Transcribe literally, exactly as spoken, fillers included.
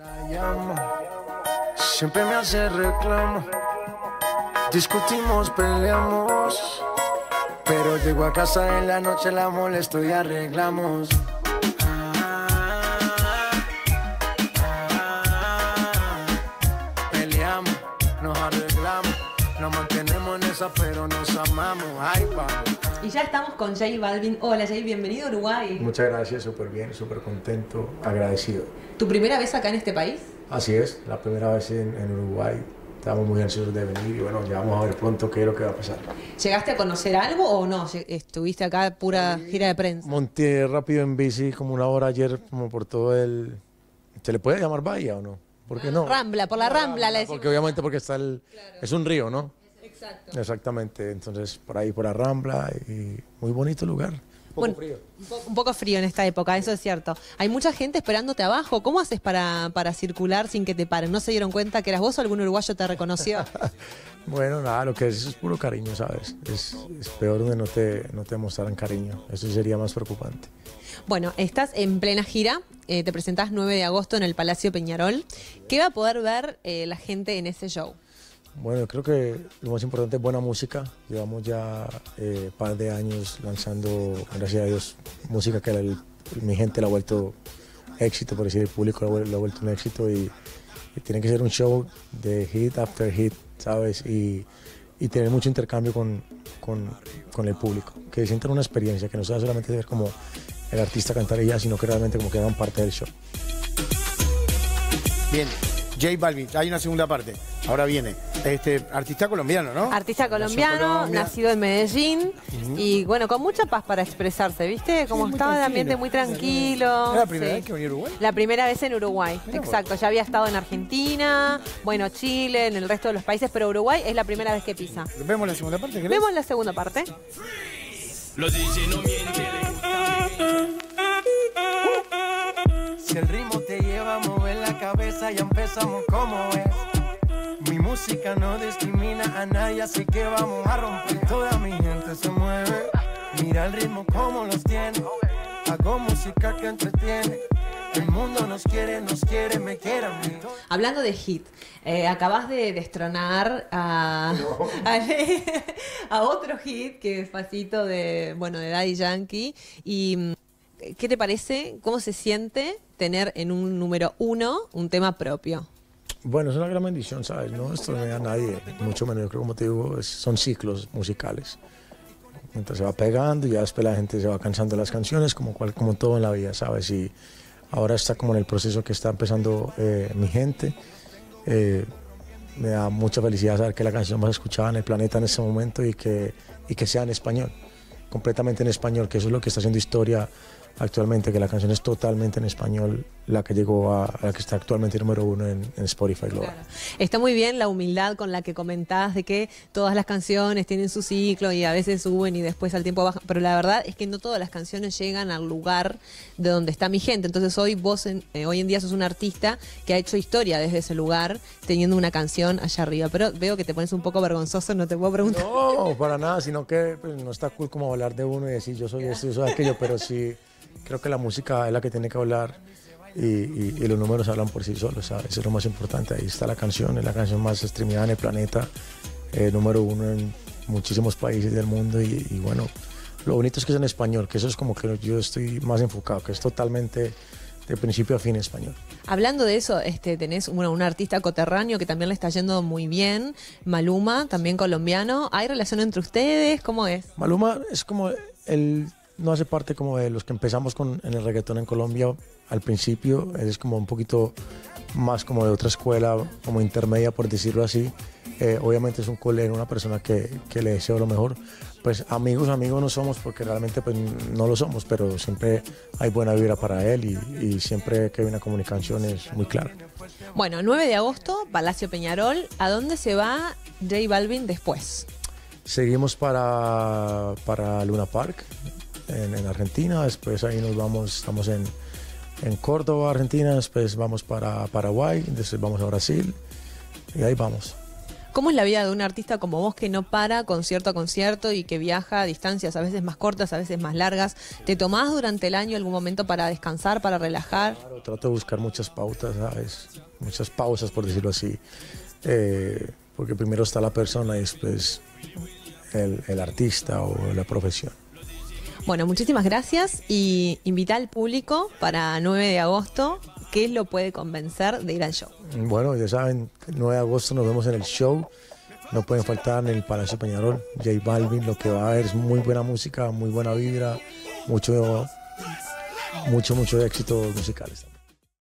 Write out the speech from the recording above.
La llamo, siempre me hace reclamo. Discutimos, peleamos, pero llego a casa en la noche, la molesto y arreglamos. Peleamos, nos arreglamos, nos mantenemos en esa, pero nos amamos. Ay, vamos. Y ya estamos con J Balvin. Hola J, bienvenido a Uruguay. Muchas gracias, súper bien, súper contento, agradecido. ¿Tu primera vez acá en este país? Así es, la primera vez en, en Uruguay. Estamos muy ansiosos de venir y bueno, ya vamos a ver pronto qué es lo que va a pasar. ¿Llegaste a conocer algo o no? ¿Estuviste acá pura gira de prensa? Monté rápido en bici como una hora ayer, como por todo el... ¿Se le puede llamar bahía o no? ¿Por qué no? Rambla, por la Rambla, Rambla la decimos. Porque obviamente porque está el... Claro. Es un río, ¿no? Exacto. Exactamente, entonces por ahí, por la Rambla, y muy bonito lugar. Un poco bueno, frío. Un, po un poco frío en esta época, eso es cierto. Hay mucha gente esperándote abajo. ¿Cómo haces para, para circular sin que te paren? ¿No se dieron cuenta que eras vos o algún uruguayo te reconoció? Bueno, nada, lo que es, es puro cariño, ¿sabes? Es, es peor donde no te, no te mostraran cariño. Eso sería más preocupante. Bueno, estás en plena gira. Eh, te presentás nueve de agosto en el Palacio Peñarol. ¿Qué va a poder ver eh, la gente en ese show? Bueno, creo que lo más importante es buena música. Llevamos ya un eh, par de años lanzando, gracias a Dios, música que el, mi gente la ha vuelto éxito, por decir, el público lo ha vuelto un éxito y, y tiene que ser un show de hit after hit, ¿sabes? Y, y tener mucho intercambio con, con, con el público, que sientan una experiencia, que no sea solamente ver como el artista cantar y ya, sino que realmente como que hagan parte del show. Bien. J Balvin, hay una segunda parte. Ahora viene. Este, artista colombiano, ¿no? Artista colombiano, nacido en Medellín. Uh-huh. Y bueno, con mucha paz para expresarse, ¿viste? Como sí, estaba el ambiente muy tranquilo. ¿Era la primera sí. vez que venía a Uruguay? La primera vez en Uruguay, Mira exacto. Vos. Ya había estado en Argentina, bueno, Chile, en el resto de los países, pero Uruguay es la primera vez que pisa. ¿Vemos la segunda parte? ¿Querés? Vemos la segunda parte. Los D J no mienten. Si el ritmo te lleva a mover la cabeza, ya empezamos como es. Mi música no discrimina a nadie, así que vamos a romper. Toda mi gente se mueve. Mira el ritmo como los tiene. Hago música que entretiene. El mundo nos quiere, nos quiere, me quiere a mí. Hablando de hit, eh, acabas de destronar a, no. a, a otro hit que es Pasito de, bueno, de Daddy Yankee. Y ¿qué te parece? ¿Cómo se siente tener en un número uno un tema propio? Bueno, es una gran bendición, ¿sabes? No esto no me da a nadie, mucho menos. Yo creo, como te digo, es, son ciclos musicales. Mientras se va pegando y ya después la gente se va cansando de las canciones, como, cual, como todo en la vida, ¿sabes? Y ahora está como en el proceso que está empezando eh, mi gente. Eh, me da mucha felicidad saber que la canción más escuchada en el planeta en este momento y que, y que sea en español, completamente en español, que eso es lo que está haciendo historia actualmente, que la canción es totalmente en español, la que llegó a, a la que está actualmente número uno en, en Spotify Global. Claro. Está muy bien la humildad con la que comentás de que todas las canciones tienen su ciclo y a veces suben y después al tiempo bajan, pero la verdad es que no todas las canciones llegan al lugar de donde está mi gente. Entonces hoy vos en, eh, hoy en día sos un artista que ha hecho historia desde ese lugar teniendo una canción allá arriba, pero veo que te pones un poco vergonzoso, no te puedo preguntar. No, para nada, sino que pues, no está cool como hablar de uno y decir yo soy esto, yo soy aquello, pero sí creo que la música es la que tiene que hablar y, y, y los números hablan por sí solos, ¿sabes? Eso es lo más importante. Ahí está la canción, es la canción más streameada en el planeta, eh, número uno en muchísimos países del mundo y, y bueno, lo bonito es que es en español, que eso es como que yo estoy más enfocado, que es totalmente de principio a fin en español. Hablando de eso, este, tenés bueno, un artista coterráneo que también le está yendo muy bien, Maluma, también colombiano. ¿Hay relación entre ustedes? ¿Cómo es? Maluma es como el... no hace parte como de los que empezamos con, en el reggaetón en Colombia al principio, es como un poquito más como de otra escuela, como intermedia por decirlo así. Eh, obviamente es un colega, una persona que, que le deseo lo mejor. Pues amigos, amigos no somos porque realmente pues, no lo somos, pero siempre hay buena vibra para él y, y siempre que hay una comunicación es muy clara. Bueno, nueve de agosto, Palacio Peñarol. ¿A dónde se va J Balvin después? Seguimos para, para Luna Park. En, en Argentina, después ahí nos vamos, estamos en, en Córdoba, Argentina, después vamos para Paraguay, después vamos a Brasil y ahí vamos. ¿Cómo es la vida de un artista como vos que no para concierto a concierto y que viaja a distancias a veces más cortas, a veces más largas? ¿Te tomás durante el año algún momento para descansar, para relajar? Claro, trato de buscar muchas pautas, ¿sabes? Muchas pausas, por decirlo así. Eh, porque primero está la persona y después el, el artista o la profesión. Bueno, muchísimas gracias y invita al público para nueve de agosto. ¿Qué lo puede convencer de ir al show? Bueno, ya saben, el nueve de agosto nos vemos en el show. No pueden faltar en el Palacio Peñarol. J Balvin, lo que va a haber es muy buena música, muy buena vibra, mucho, mucho, mucho éxito musicales.